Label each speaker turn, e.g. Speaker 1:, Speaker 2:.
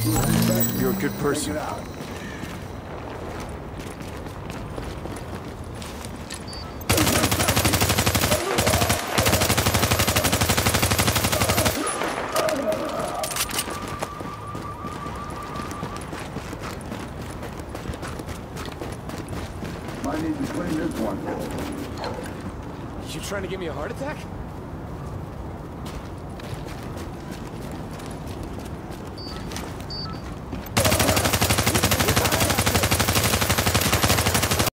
Speaker 1: You're a good person.
Speaker 2: Might need to clean this one.
Speaker 1: You trying to give me a heart attack?